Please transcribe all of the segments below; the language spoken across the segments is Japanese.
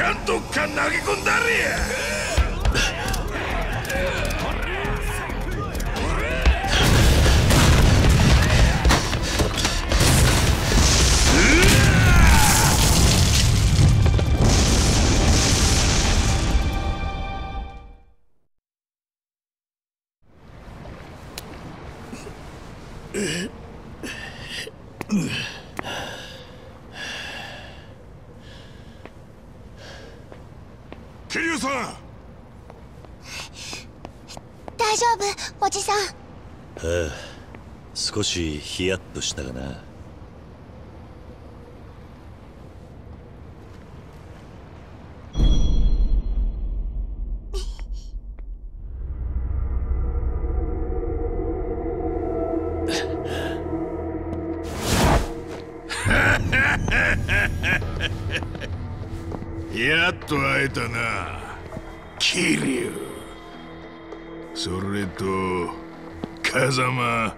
かんどっか投げ込んだれや。桐生さん、 大丈夫、おじさん。 ああ、少しヒヤッとしたがな。 やっと会えたな、桐生。それと風間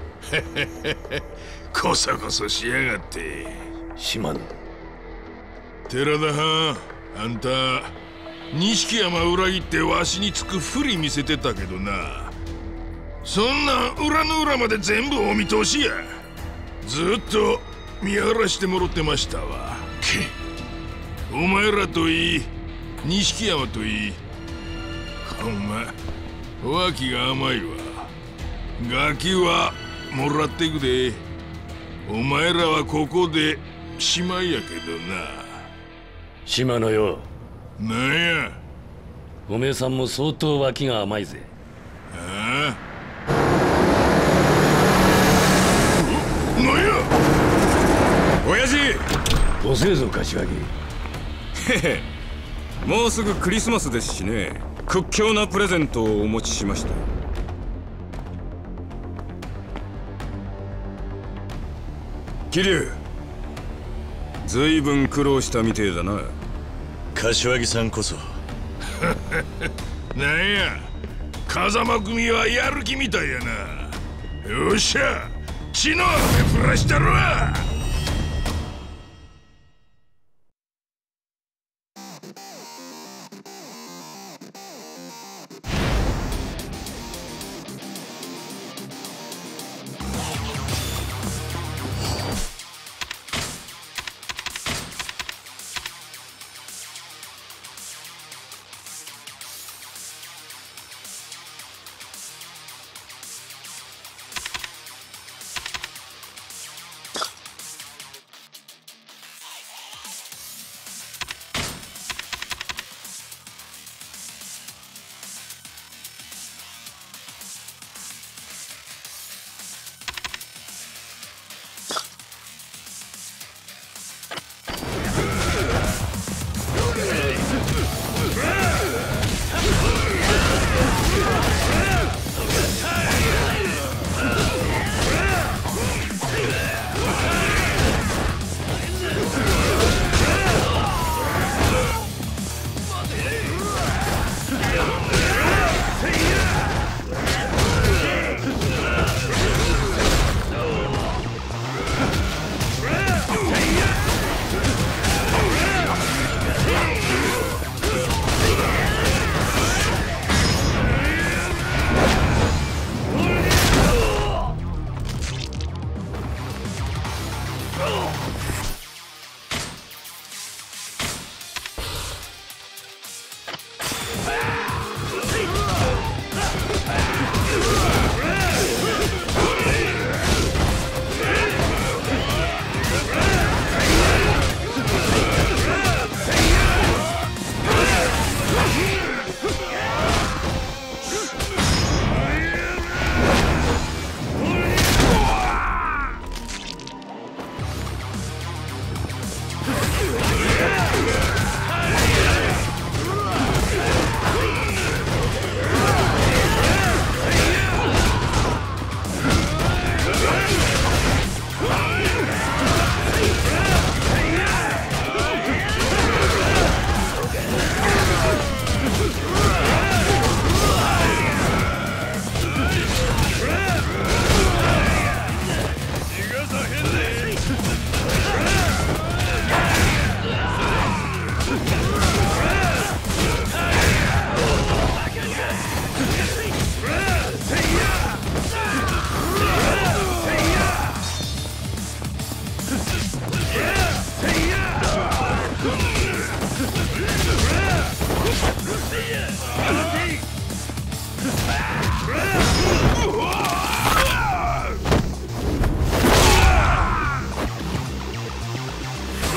こそこそしやがって。 島野、 寺田藩、あんた錦山裏切ってわしにつくふり見せてたけどな。そんなん裏の裏まで全部お見通しや。ずっと見張らしてもろってましたわ。お前らといい錦山といい、ほんま脇が甘いわ。ガキはもらっていくで。お前らはここでしまいやけどな。 島野よ、 なんや。 おめえさんも相当脇が甘いぜ。 ああ、なんや。 親父、 遅えぞ柏木。 へへ、もうすぐクリスマスですしね、屈強なプレゼントをお持ちしました。桐生、ずいぶん苦労したみてえだな。 柏木さんこそなんや、風間組はやる気みたいやな。よっしゃ、血の雨降らしたるわ。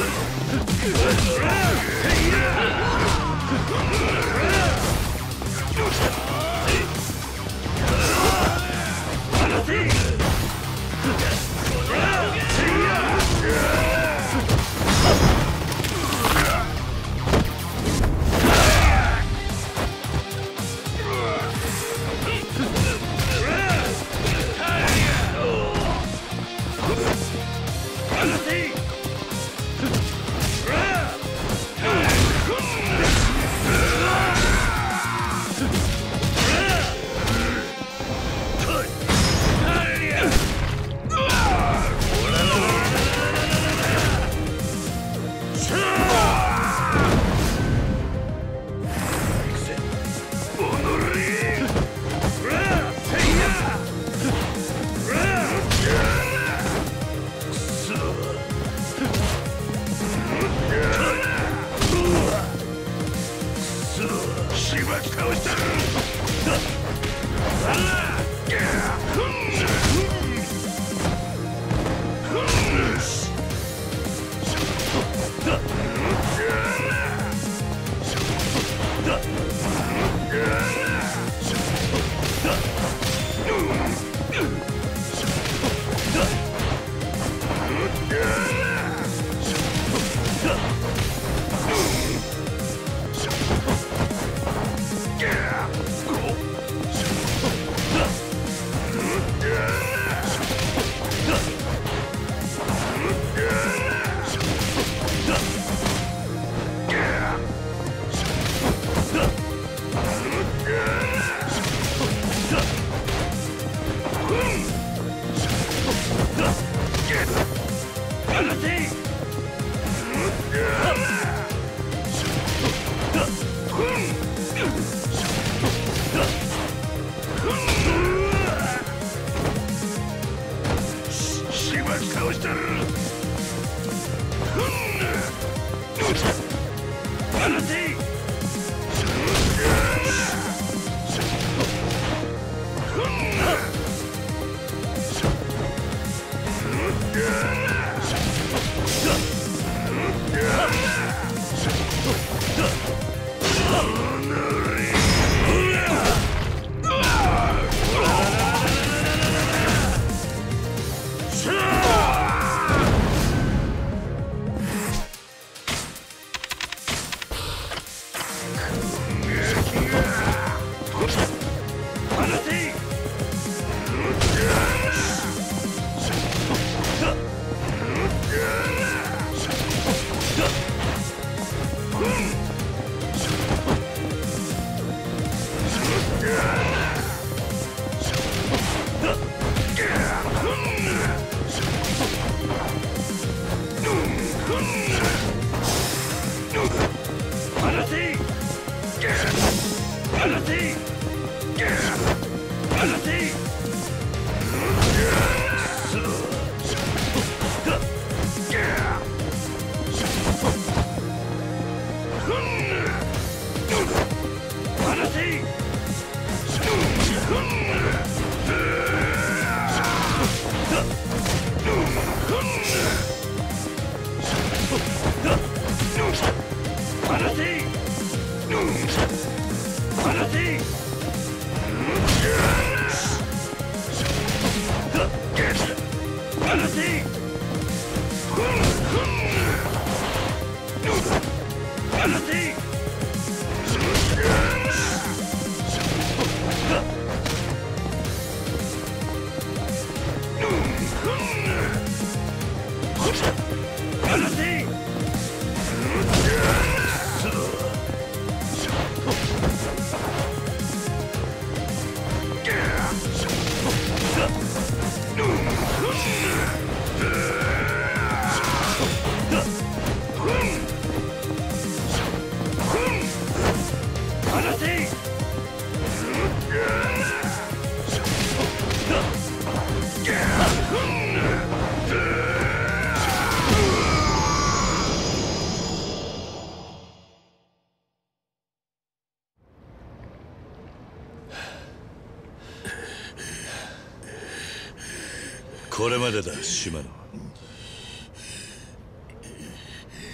これまでだ、島野。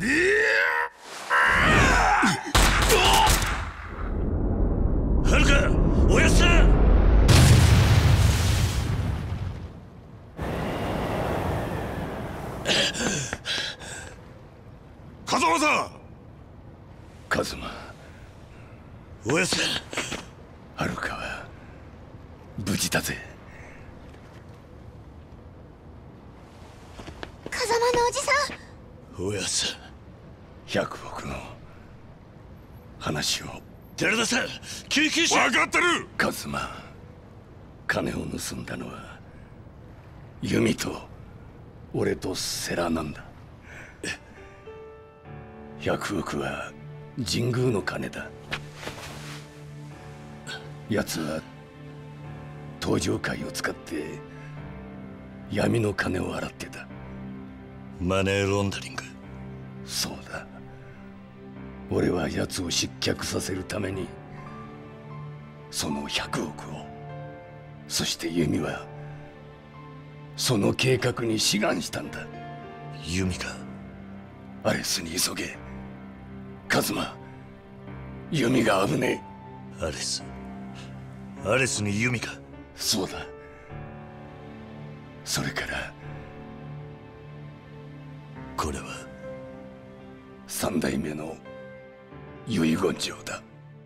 はるか、おやっさん。 風間さん。 カズマ、 おやっさん。 はるかは無事だぜ。 風間のおじさん。 おやっさん。 100億の話を。 寺田さん、救急車。 分かってる。 カズマ、金を盗んだのはユミと俺と世良なんだ。100億は神宮の金だ。奴は登場会を使って闇の金を洗ってた。 マネーロンダリング。 そうだ。俺は奴を失脚させるためにその100億を、そしてユミはその計画に志願したんだ。 ユミか。 アレスに急げ。カズマ、ユミが危ねえ。 アレスにユミか。 そうだ。それからこれは三代目の遺言状だ。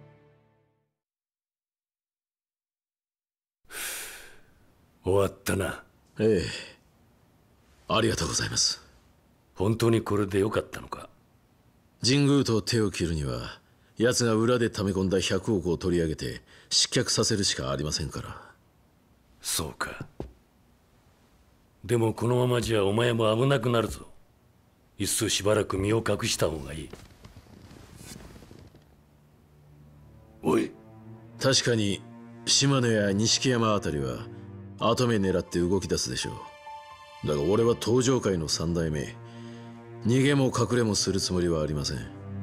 終わったな。 ええ、ありがとうございます。 本当にこれでよかったのか。 神宮と手を切るには奴が裏で溜め込んだ100億を取り上げて失脚させるしかありませんから。 そうか。でもこのままじゃお前も危なくなるぞ。いっそしばらく身を隠した方がいい。おい。 確かに島根や錦山あたりは跡目狙って動き出すでしょう。だが俺は登場界の三代目。逃げも隠れもするつもりはありません。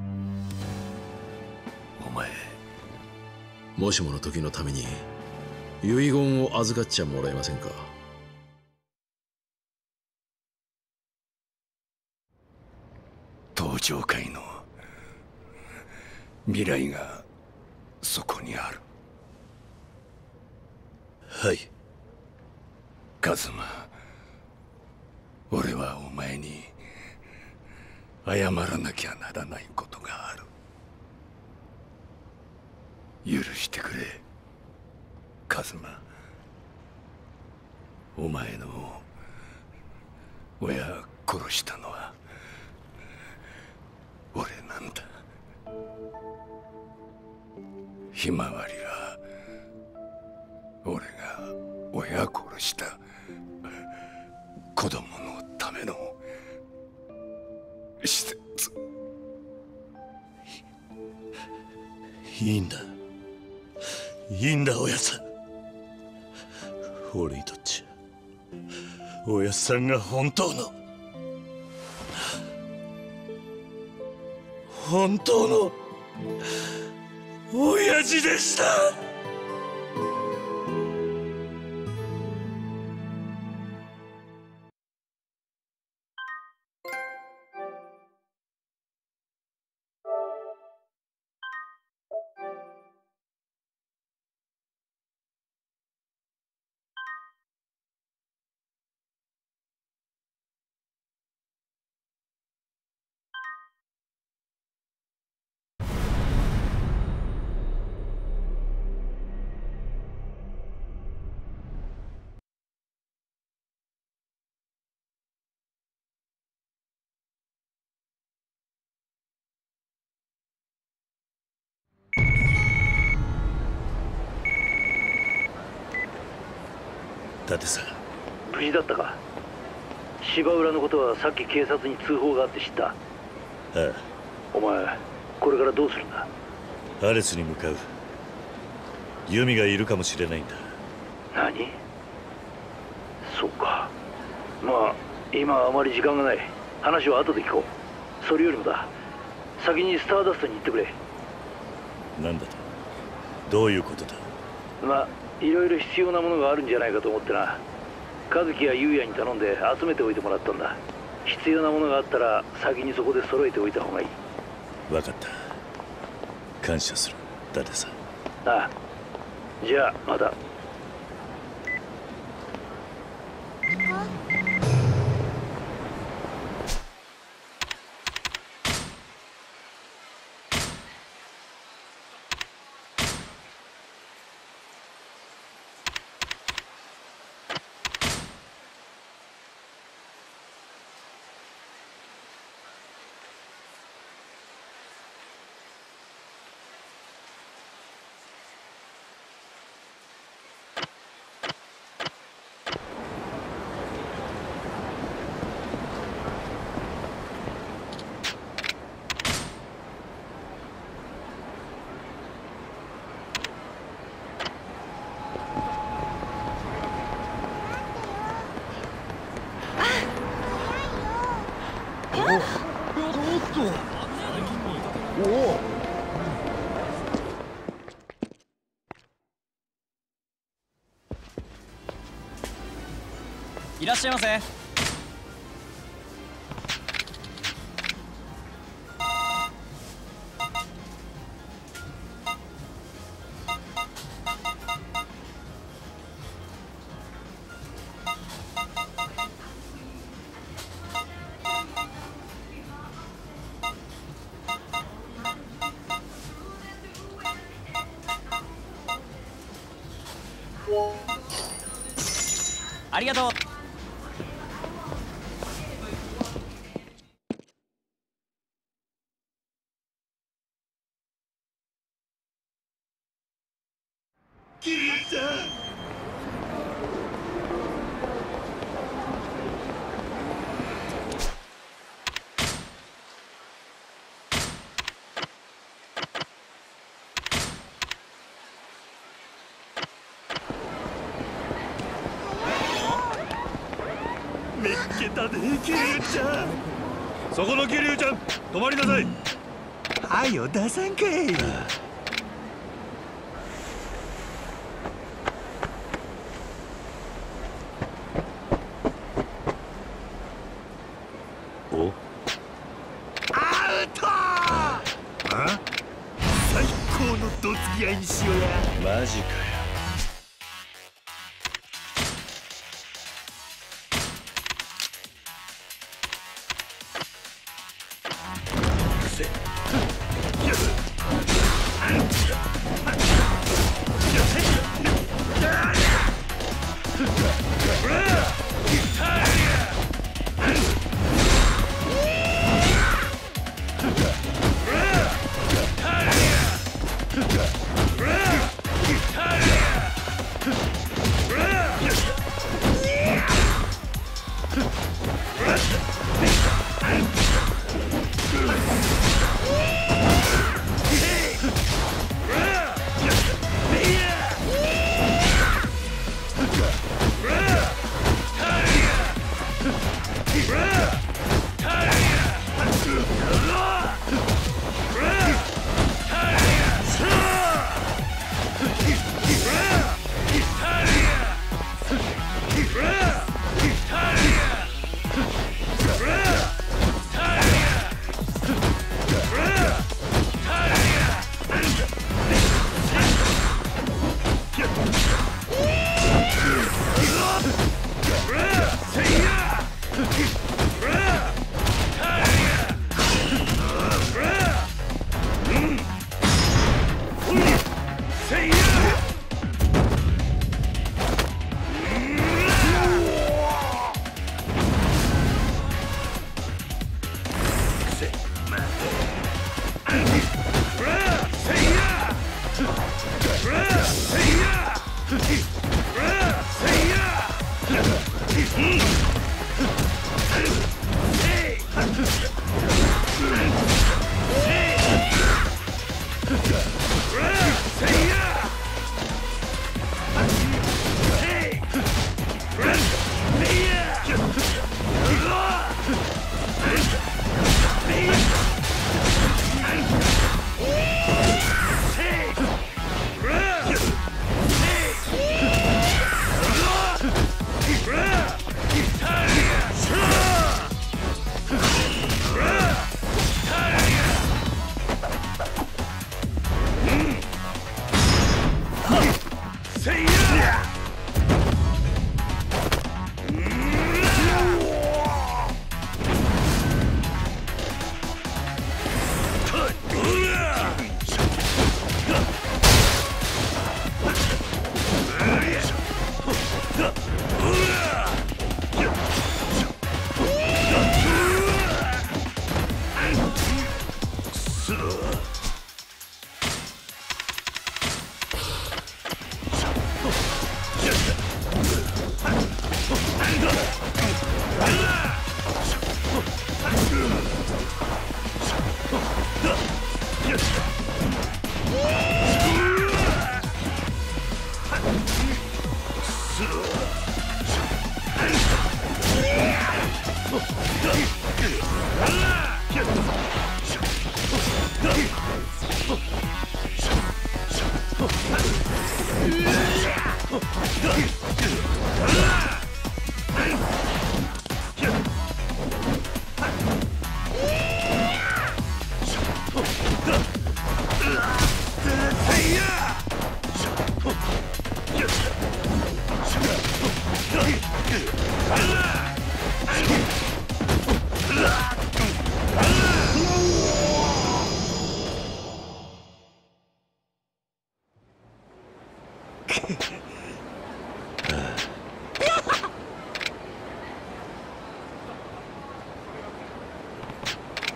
お前、 もしもの時のために遺言を預かっちゃもらえませんか。 登場界の未来がそこにある。 はい。 カズマ、俺はお前に謝らなきゃならないことがある。許してくれ、カズマ。お前の親殺したのは俺なんだ。ひまわりは俺が親殺した子供のための施設。 いいんだ。いいんだ、おやっさん。俺にとっちゃおやっさんが本当の親父でした。伊達さん、 無事だったか。芝浦のことはさっき警察に通報があって知った。 ああ。 お前これからどうするんだ。 アレスに向かう。ユミがいるかもしれないんだ。 何。そうか。まあ今はあまり時間がない。話は後で聞こう。それよりもだ、先にスターダストに行ってくれ。 なんだと。どういうことだ。 まあいろいろ必要なものがあるんじゃないかと思ってな。和樹や優也に頼んで集めておいてもらったんだ。 必要なものがあったら先にそこで揃えておいた方がいい。 分かった。感謝する、伊達さん。 ああ、じゃあまた。 いらっしゃいませ。ありがとう。 見っけたで、桐生ちゃん。そこの桐生ちゃん、止まりなさい。 はよ出さんかい。 お、 アウトー。最高のどつき合いにしようや。 マジかよ。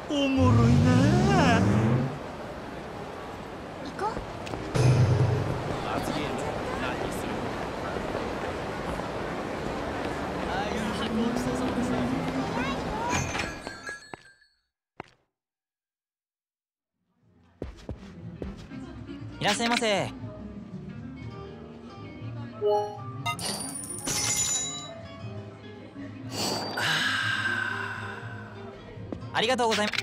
おもろいな。 行こう。 罰ゲーム何にする？ごちそうさまです。いらっしゃいませ。ありがとうございます。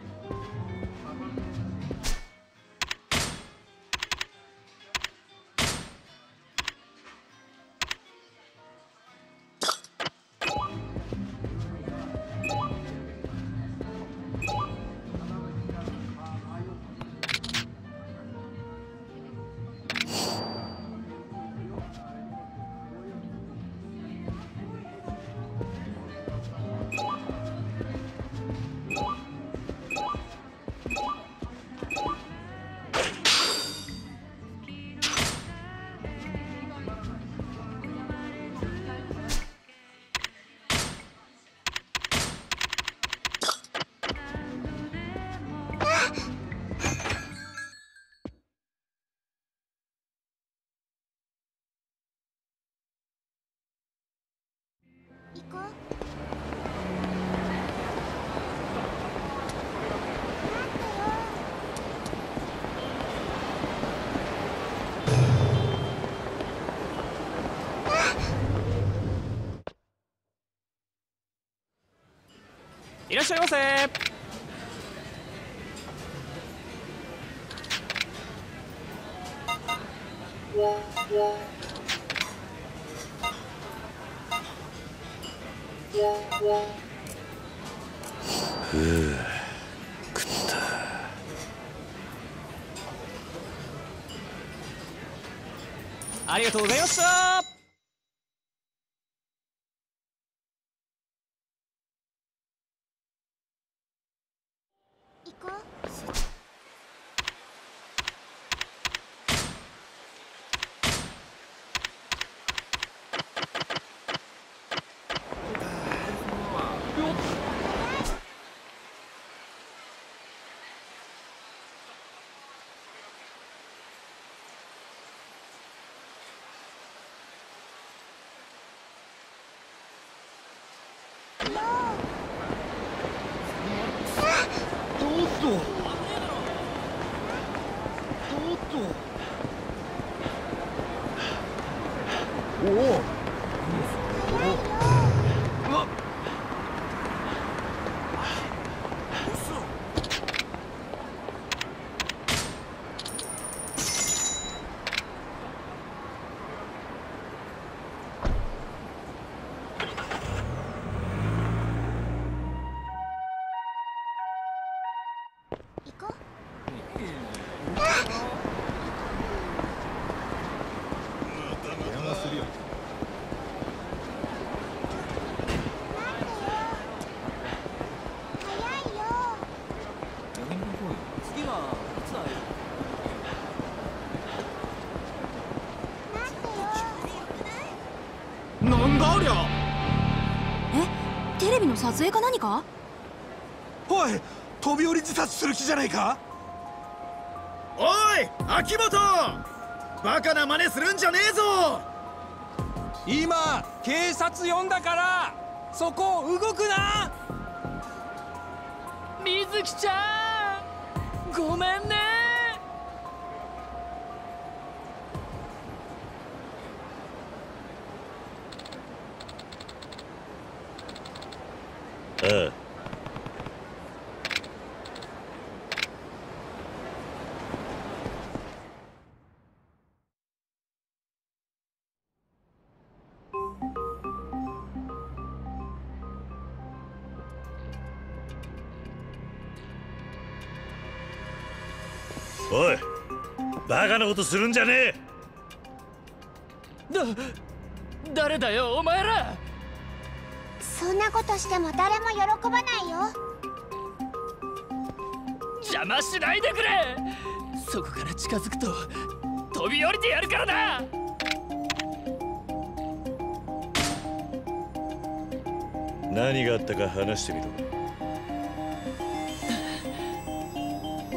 行こう。 いらっしゃいませ。 食った。 ありがとうございました。 行こう。 なんだありゃ。 テレビの撮影か何か？ おい、飛び降り自殺する気じゃないか。 おい秋元、バカな真似するんじゃねえぞ。 今警察呼んだからそこ動くな。 水木ちゃん、ごめんね。 ああ。おい、バカなことするんじゃねえ。 誰だよお前ら。 そんなことしても誰も喜ばないよ。 邪魔しないでくれ。そこから近づくと飛び降りてやるからな。 何があったか話してみろ。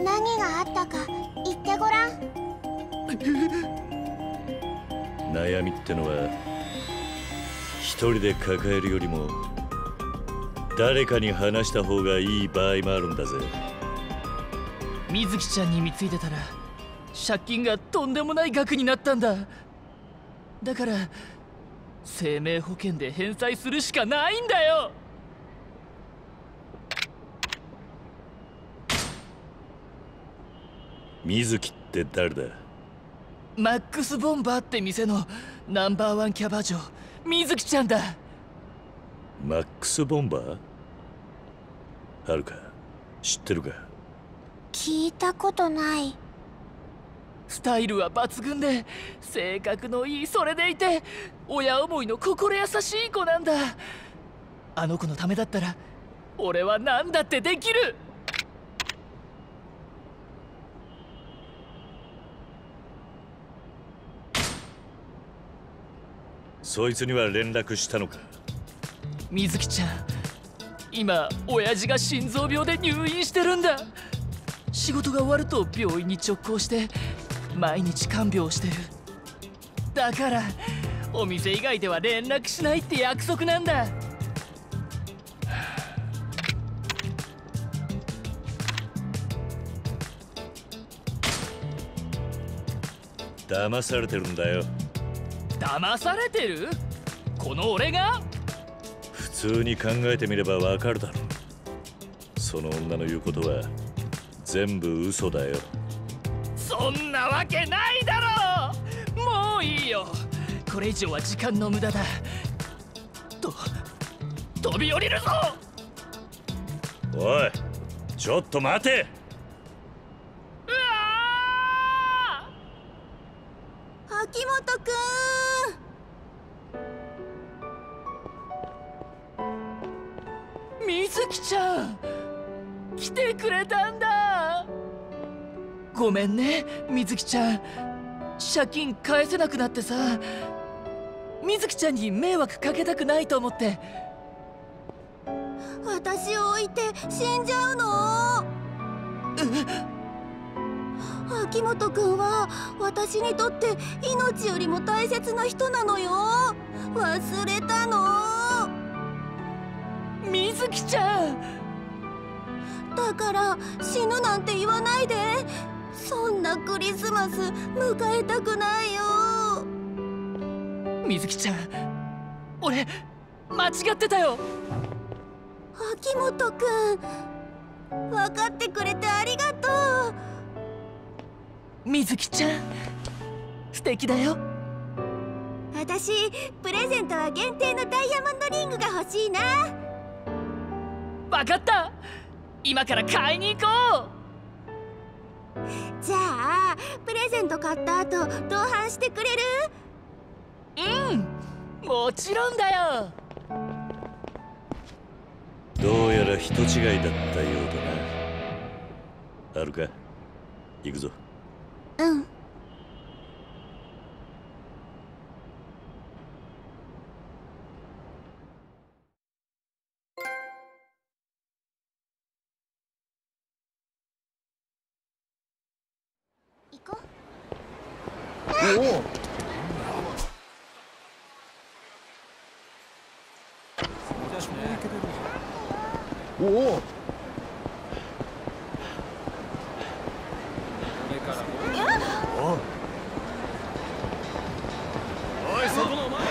何があったか言ってごらん。 悩みってのは一人で抱えるよりも誰かに話した方がいい場合もあるんだぜ。 水木ちゃんに貢いでたら借金がとんでもない額になったんだ。だから生命保険で返済するしかないんだよ。 水木って誰だ？ マックスボンバーって店のナンバーワンキャバ嬢、水木ちゃんだ。 マックスボンバー？はるか知ってるか？ 聞いたことない。 スタイルは抜群で性格のいい、それでいて親思いの心優しい子なんだ。あの子のためだったら俺は何だってできる。 そいつには連絡したのか？ 水木ちゃん、今親父が心臓病で入院してるんだ。仕事が終わると病院に直行して毎日看病してる。だからお店以外では連絡しないって約束なんだ。 騙されてるんだよ。 騙されてる？この俺が？ 普通に考えてみればわかるだろう。その女の言うことは全部嘘だよ。 そんなわけないだろう。もういいよ、これ以上は時間の無駄だ。飛び降りるぞ。 おい、ちょっと待て。 秋元くん。水木ちゃん来てくれたんだ。ごめんね水木ちゃん、借金返せなくなってさ、水木ちゃんに迷惑かけたくないと思って。 私を置いて死んじゃうの？秋元くんは私にとって命よりも大切な人なのよ。忘れたの？ 水木ちゃん、 だから死ぬなんて言わないで。そんなクリスマス迎えたくないよ。 水木ちゃん、俺間違ってたよ。 秋元くん、分かってくれてありがとう。 水木ちゃん素敵だよ。 私プレゼントは限定のダイヤモンドリングが欲しいな。 分かった、今から買いに行こう。 じゃあプレゼント買った後同伴してくれる？ うん、もちろんだよ。 どうやら人違いだったようだな。あるか、行くぞ。 うん。行こう。 おお。 おい、そこのお前。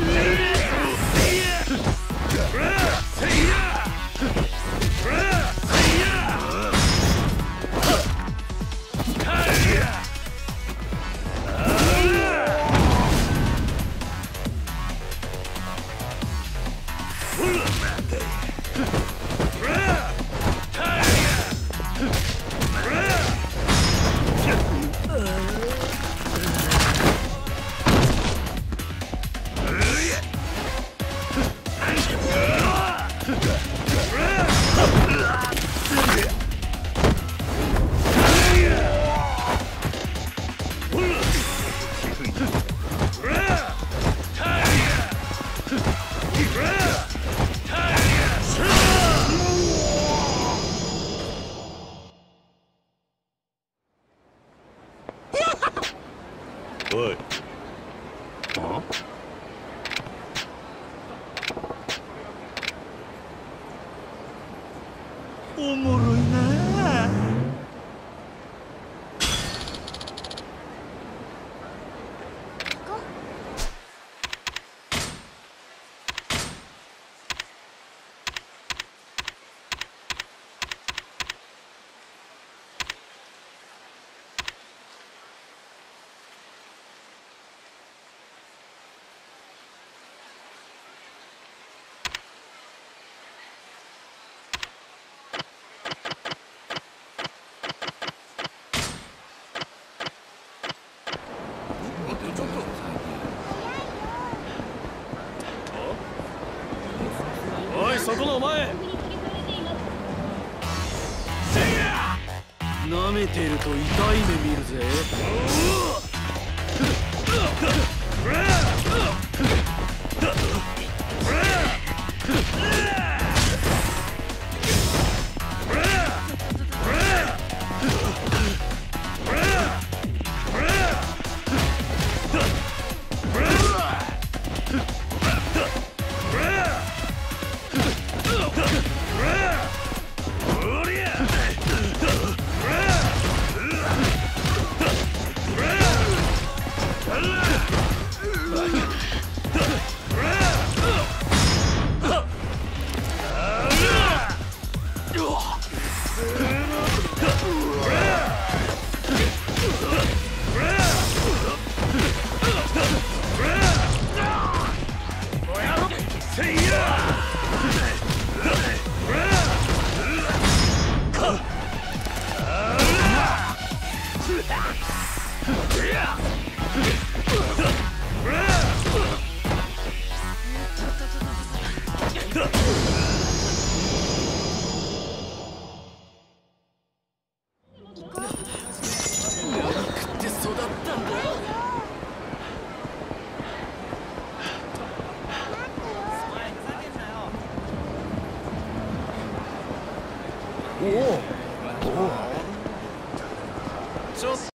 おい。 おもろいなあ。 おい、そこのお前。舐めてると痛い目見るぜ。 おお。